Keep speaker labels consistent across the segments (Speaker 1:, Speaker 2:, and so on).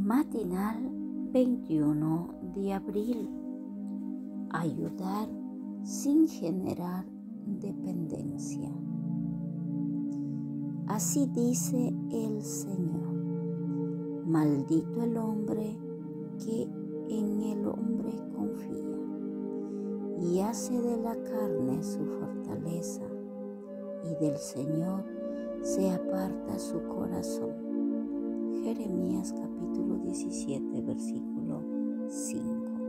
Speaker 1: Matinal 21 de abril. Ayudar sin generar dependencia. Así dice el Señor: maldito el hombre que en el hombre confía y hace de la carne su fortaleza, y del Señor se aparta su corazón. Jeremías capítulo 17, versículo 5.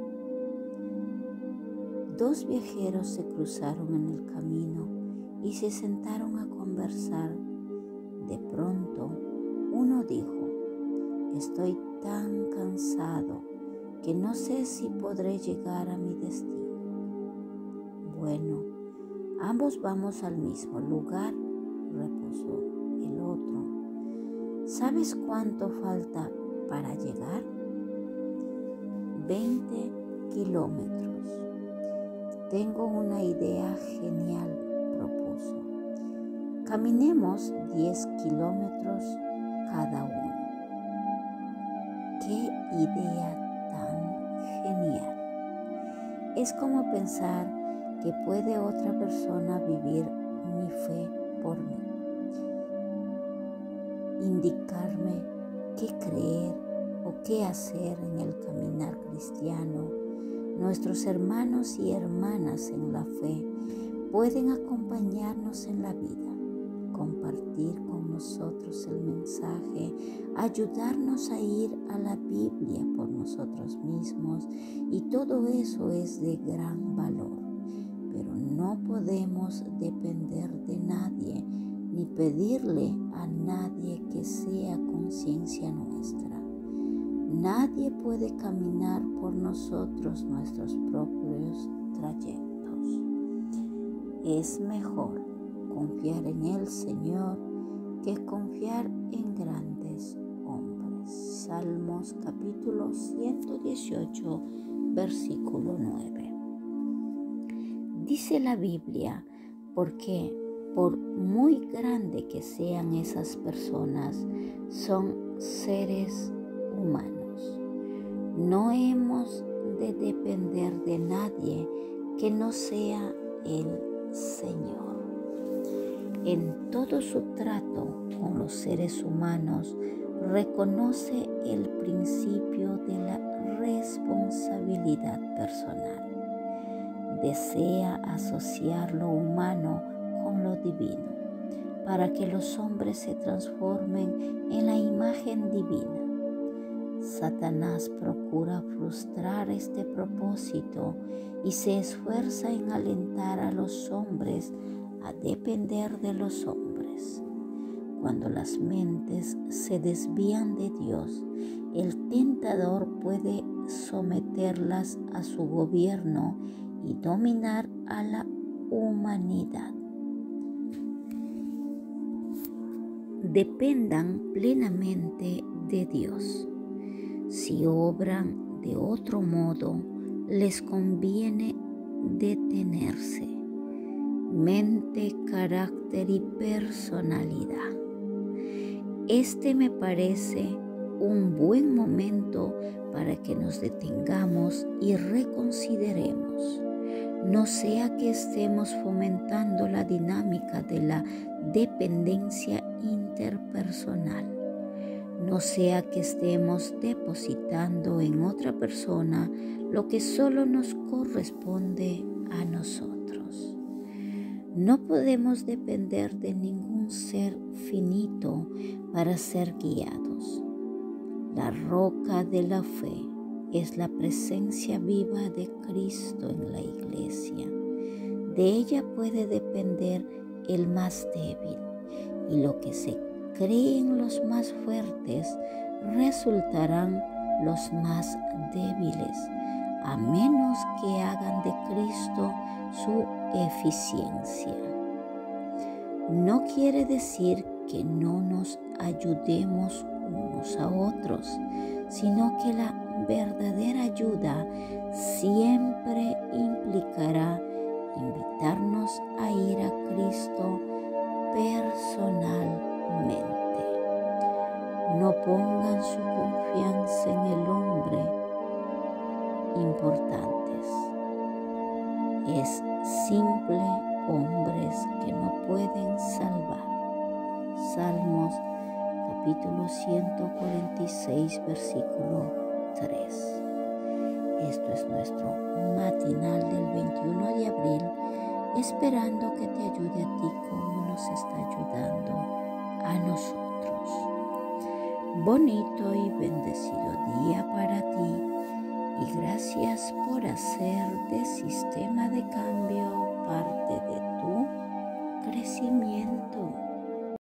Speaker 1: Dos viajeros se cruzaron en el camino y se sentaron a conversar. De pronto, uno dijo: estoy tan cansado que no sé si podré llegar a mi destino. Bueno, ambos vamos al mismo lugar, repuso el otro. ¿Sabes cuánto falta para llegar? 20 kilómetros. Tengo una idea genial, propuso. Caminemos 10 kilómetros cada uno. ¡Qué idea tan genial! Es como pensar que puede otra persona vivir mi fe por mí, indicarme qué creer o qué hacer en el caminar cristiano. Nuestros hermanos y hermanas en la fe pueden acompañarnos en la vida, compartir con nosotros el mensaje, ayudarnos a ir a la Biblia por nosotros mismos, y todo eso es de gran valor. Pero no podemos depender de nadie ni pedirle a nadie que sea conciencia nuestra. Nadie puede caminar por nosotros nuestros propios trayectos. Es mejor confiar en el Señor que confiar en grandes hombres. Salmos capítulo 118, versículo 9. Dice la Biblia, porque por muy grande que sean esas personas, son seres humanos. No hemos de depender de nadie que no sea el Señor. En todo su trato con los seres humanos, reconoce el principio de la responsabilidad personal. Desea asociar lo humano con lo divino, para que los hombres se transformen en la imagen divina. Satanás procura frustrar este propósito y se esfuerza en alentar a los hombres a depender de los hombres. Cuando las mentes se desvían de Dios, el tentador puede someterlas a su gobierno y dominar a la humanidad. Dependan plenamente de Dios. Si obran de otro modo, les conviene detenerse. Mente, carácter y personalidad. Este me parece un buen momento para que nos detengamos y reconsideremos. No sea que estemos fomentando la dinámica de la dependencia interpersonal. No sea que estemos depositando en otra persona lo que solo nos corresponde a nosotros. No podemos depender de ningún ser finito para ser guiados. La roca de la fe es la presencia viva de Cristo en la iglesia. De ella puede depender el más débil, y lo que se creen los más fuertes resultarán los más débiles, a menos que hagan de Cristo su eficiencia. No quiere decir que no nos ayudemos unos a otros, sino que la verdadera ayuda siempre implicará invitarnos a ir a Cristo personalmente. No pongan su confianza en el hombre importantes. Es simple hombres que no pueden salvar. Salmos capítulo 146, versículo 3. Esto es nuestro matinal del 21 de abril, esperando que te ayude a ti como nos está ayudando a nosotros. Bonito y bendecido día para ti y gracias por hacer de Sistema de Cambio parte de tu crecimiento.